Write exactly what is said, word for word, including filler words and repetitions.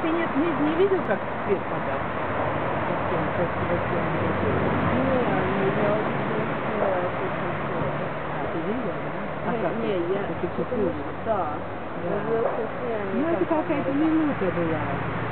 ты не, не, не видел, как свет подать? Не, ну я очень А, ты видел, да? А как? Не, я... Это ты Потому что, да. Да. Даже если Ну, это какая-то минута была.